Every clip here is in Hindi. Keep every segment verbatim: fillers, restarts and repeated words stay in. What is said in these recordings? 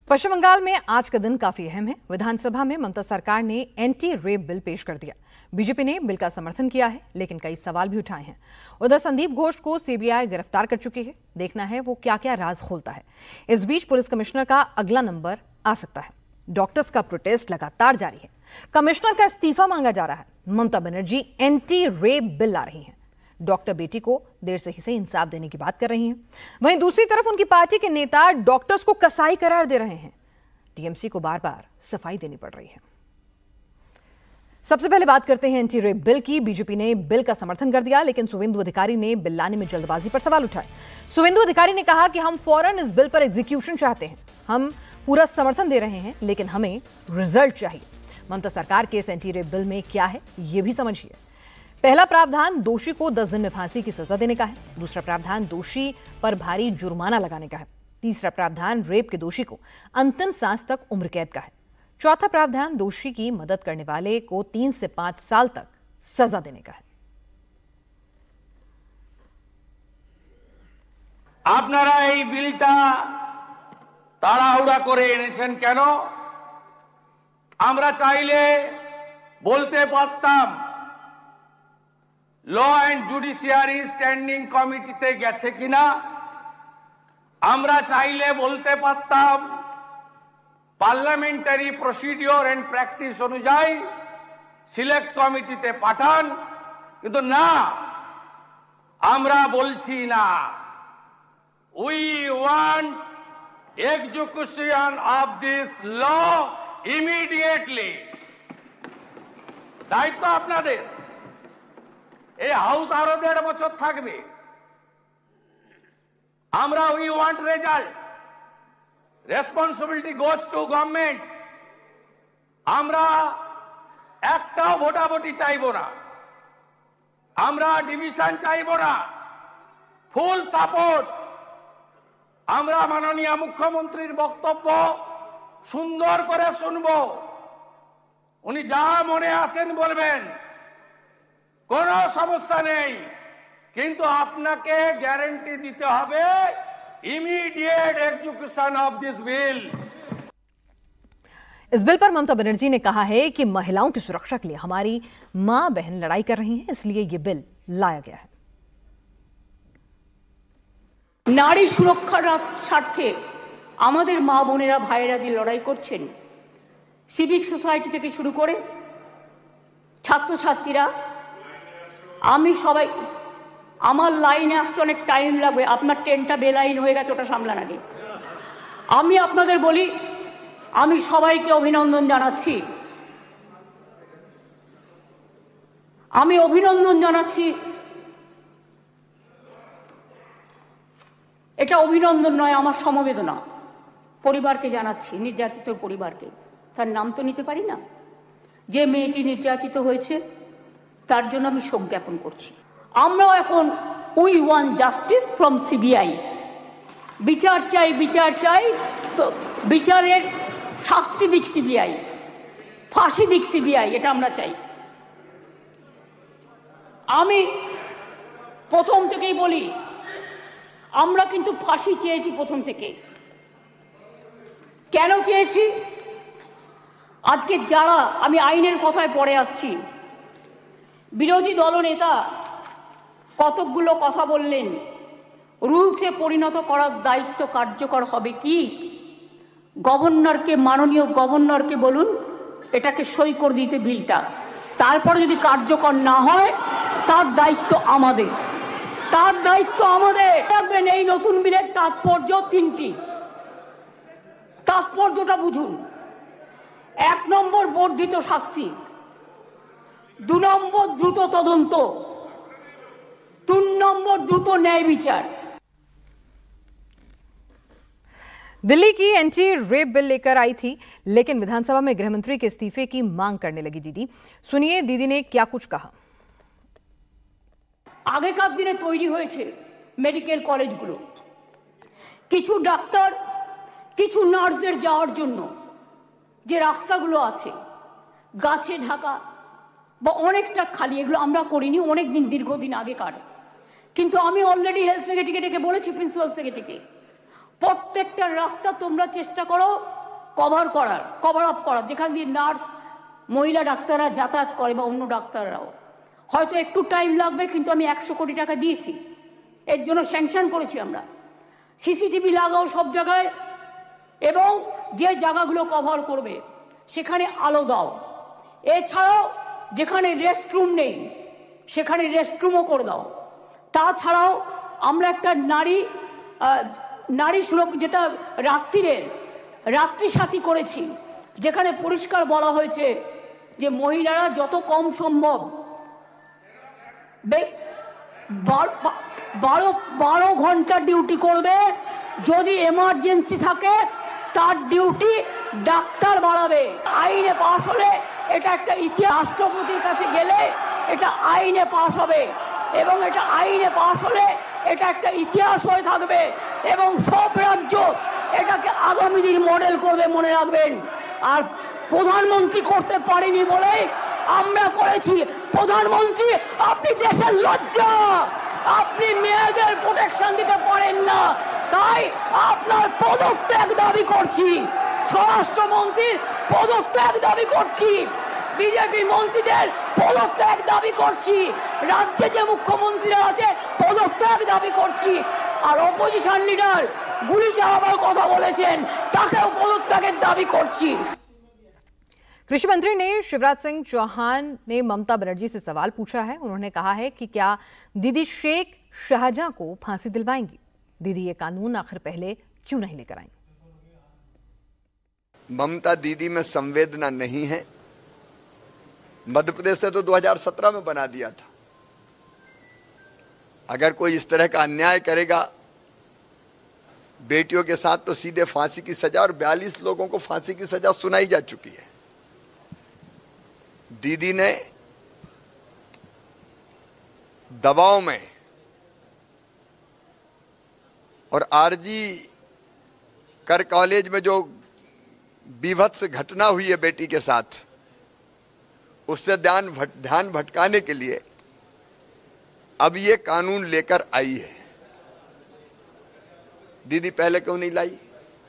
पश्चिम बंगाल में आज का दिन काफी अहम है। विधानसभा में ममता सरकार ने एंटी रेप बिल पेश कर दिया। बीजेपी ने बिल का समर्थन किया है, लेकिन कई सवाल भी उठाए हैं। उधर संदीप घोष को सीबीआई गिरफ्तार कर चुकी है। देखना है वो क्या क्या राज खोलता है। इस बीच पुलिस कमिश्नर का अगला नंबर आ सकता है। डॉक्टर्स का प्रोटेस्ट लगातार जारी है। कमिश्नर का इस्तीफा मांगा जा रहा है। Mamata Banerjee anti rape bill ला रही हैं। डॉक्टर बेटी को देर से ही से इंसाफ देने की बात कर रही हैं। वहीं दूसरी तरफ उनकी पार्टी के नेता डॉक्टर्स को कसाई करार दे रहे हैं। टीएमसी को बार बार सफाई देनी पड़ रही है। सबसे पहले बात करते हैं एंटी रेप बिल की। बीजेपी ने बिल का समर्थन कर दिया, लेकिन शुवेंदु अधिकारी ने बिल लाने में जल्दबाजी पर सवाल उठाए। शुवेंदु अधिकारी ने कहा कि हम फौरन इस बिल पर एग्जीक्यूशन चाहते हैं। हम पूरा समर्थन दे रहे हैं, लेकिन हमें रिजल्ट चाहिए। ममता सरकार के इस एंटी रेप बिल में क्या है, यह भी समझिए। पहला प्रावधान दोषी को दस दिन में फांसी की सजा देने का है। दूसरा प्रावधान दोषी पर भारी जुर्माना लगाने का है। तीसरा प्रावधान रेप के दोषी को अंतिम सांस तक उम्र कैद का है। चौथा प्रावधान दोषी की मदद करने वाले को तीन से पांच साल तक सजा देने का है। আপনারা এই বিলটা তাড়াহুড়া করে এনেছেন কেন? আমরা চাইলে বলতে পারতাম ল অ্যান্ড জুডিশিয়ারি স্ট্যান্ডিং কমিটিতে গেছে কিনা। আমরা চাইলে বলতে পারতাম পার্লামেন্টারি প্রসিডিওর এন্ড প্র্যাকটিস অনুযায়ী সিলেক্ট কমিটিতে পাঠান, কিন্তু না, আমরা বলছি না। We want execution of this law immediately. দায়িত্ব আপনাদের। এই হাউস আরো দেড় বছর থাকবে। আমরা we want result. Responsibility goes to government. আমরা একটাও ভোটাভুটি চাইব না। আমরা ডিভিশন চাইব না। Full support. আমরা মাননীয় মুখ্যমন্ত্রীর বক্তব্য সুন্দর করে শুনব। উনি যা মনে আসেন বলবেন, কোনো সমস্যা নেই, কিন্তু আপনাকে গ্যারান্টি দিতে হবে immediate execution of this bill. इस बिल पर ममता बनर्जी ने कहा है कि महिलाओं की सुरक्षा के लिए हमारी मां बहन लड़ाई कर रही हैं, इसलिए यह बिल लाया गया है। नारी सुरक्षार स्वार्थे आमादेर मा बोनेरा भाइरा जे लड़ाई करछेन, सिविक सोसाइटी থেকে শুরু করে ছাত্র ছাত্রীরা, আমি সবাই, আমার লাইনে আসতে অনেক টাইম লাগবে। আপনার ট্রেনটা বেলাইন হয়ে গেছে, ওটা সামলান আগে। আমি আপনাদের বলি, আমি সবাইকে অভিনন্দন জানাচ্ছি। আমি অভিনন্দন জানাচ্ছি। এটা অভিনন্দন নয়, আমার সমবেদনা পরিবারকে জানাচ্ছি, নির্যাতিত পরিবারকে। তার নাম তো নিতে পারি না। যে মেয়েটি নির্যাতিত হয়েছে তার জন্য আমি শোক জ্ঞাপন করছি। আমরাও এখন we want justice from CBI. বিচার চাই, বিচার চাই, তো বিচারের শাস্তি দিক সিবিআই, ফাঁসি দিক সিবিআই, এটা আমরা চাই। আমি প্রথম থেকেই বলি, আমরা কিন্তু ফাঁসি চেয়েছি প্রথম থেকে। কেন চেয়েছি? আজকে যারা, আমি আইনের কথায় পড়ে আসছি, বিরোধী দলনেতা কতকগুলো কথা বললেন, রুলসে পরিণত করার দায়িত্ব কার্যকর হবে কি? গভর্নরকে, মাননীয় গভর্নরকে বলুন এটাকে সই করে দিতে বিলটা। তারপরে যদি কার্যকর না হয় তার দায়িত্ব আমাদের, তার দায়িত্ব আমাদের। দেখবেন এই নতুন বিলের তাৎপর্য তিনটি। তাৎপর্যটা বুঝুন। এক নম্বর বর্ধিত শাস্তি, দু নম্বর দ্রুত তদন্ত, तीन नंबर द्रुत न्याय विचार। दिल्ली की एंटी रेप बिल लेकर आई थी, लेकिन विधानसभा में गृहमंत्री के इस्तीफे की मांग करने लगी दीदी। सुनिए दीदी ने क्या कुछ कहा। আগেকার দিনে তৈরি হয়েছে মেডিকেল কলেজগুলো, কিছু ডাক্তার, কিছু নার্সের যাওয়ার জন্য যে রাস্তাগুলো আছে গাছে ঢাকা বা অনেকটা খালি, এগুলো আমরা করিনি, অনেক দিন দীর্ঘদিন আগেকার। কিন্তু আমি অলরেডি হেলথ সেক্রেটারিকে ডেকে বলেছি, প্রিন্সিপাল সেক্রেটারিকে, প্রত্যেকটা রাস্তা তোমরা চেষ্টা করো কভার করার, কভার আপ করার, যেখান দিয়ে নার্স মহিলা ডাক্তাররা যাতায়াত করে বা অন্য ডাক্তাররাও। হয়তো একটু টাইম লাগবে, কিন্তু আমি একশো কোটি টাকা দিয়েছি, এর জন্য স্যাংশন করেছি আমরা। সিসিটিভি লাগাও সব জায়গায়, এবং যে জায়গাগুলো কভার করবে সেখানে আলো দাও। এছাড়াও যেখানে রেস্টরুম নেই সেখানে রেস্টরুমও করে দাও। তাছাড়াও আমরা একটা নারী নারী সুরক্ষা, যেটা রাত্রিরের রাত্রি সাথী করেছি, যেখানে পরিষ্কার বলা হয়েছে যে মহিলারা যত কম সম্ভব বারো বারো ঘন্টা ডিউটি করবে। যদি এমার্জেন্সি থাকে তার ডিউটি ডাক্তার বাড়াবে। আইনে পাশ হলে এটা একটা ইতিহাস, রাষ্ট্রপতির কাছে গেলে এটা আইনে পাশ হবে, এবং এটা আইনে পাশ হলে এটা একটা ইতিহাস হয়ে থাকবে, এবং সব রাজ্য এটাকে আগামী দিন মডেল করবে, মনে রাখবেন। আর প্রধানমন্ত্রী করতে পারেনি বলে আমরা করেছি। প্রধানমন্ত্রী, আপনি দেশের লজ্জা, আপনি মেয়েদের প্রোটেকশন দিতে পারেন না, তাই আপনার পদত্যাগ দাবি করছি। স্বরাষ্ট্রমন্ত্রীর পদত্যাগ দাবি করছি, বিজেপি মন্ত্রীদের পদত্যাগ দাবি করছি, রাজ্যে যে মুখ্যমন্ত্রীরা আছে পদত্যাগ দাবি করছি। আর অপোজিশন লিডার গুলি চালাবার কথা বলেছেন, তাকেও পদত্যাগের দাবি করছি। कृषि मंत्री ने शिवराज सिंह चौहान ने ममता बनर्जी से सवाल पूछा है। उन्होंने कहा है कि क्या दीदी शेख शाहजहां को फांसी दिलवाएंगी? दीदी ये कानून आखिर पहले क्यों नहीं लेकर आई? ममता दीदी में संवेदना नहीं है। मध्य प्रदेश से तो दो हज़ार सत्रह में बना दिया था। अगर कोई इस तरह का अन्याय करेगा बेटियों के साथ तो सीधे फांसी की सजा, और बयालीस लोगों को फांसी की सजा सुनाई जा चुकी है। दीदी ने दबाव में और आरजी कर कॉलेज में जो बीभत्स घटना हुई है बेटी के साथ, उससे ध्यान भट, ध्यान भटकाने के लिए अब ये कानून लेकर आई है। दीदी पहले क्यों नहीं लाई?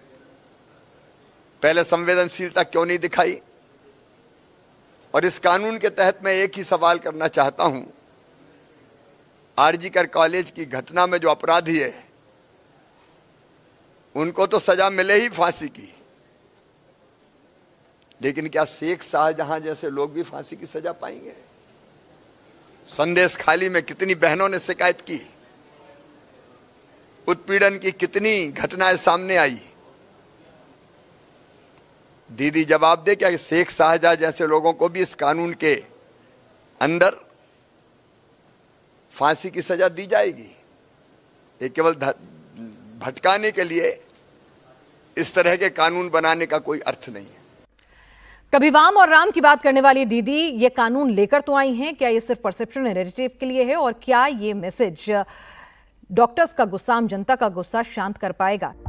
पहले संवेदनशीलता क्यों नहीं दिखाई? और इस कानून के तहत मैं एक ही सवाल करना चाहता हूं, आरजी कर कॉलेज की घटना में जो अपराधी है उनको तो सजा मिले ही फांसी की, लेकिन क्या शेख शाहजहां जैसे लोग भी फांसी की सजा पाएंगे? संदेश खाली में कितनी बहनों ने शिकायत की, उत्पीड़न की कितनी घटनाएं सामने आई। दीदी जवाब दे, क्या शेख शाहजहां जैसे लोगों को भी इस कानून के अंदर फांसी की सजा दी जाएगी? ये केवल भटकाने के लिए इस तरह के कानून बनाने का कोई अर्थ नहीं है। कभी वाम और राम की बात करने वाली दीदी ये कानून लेकर तो आई हैं। क्या ये सिर्फ परसेप्शन नैरेटिव के लिए है, और क्या ये मैसेज डॉक्टर्स का गुस्सा, आम जनता का गुस्सा शांत कर पाएगा?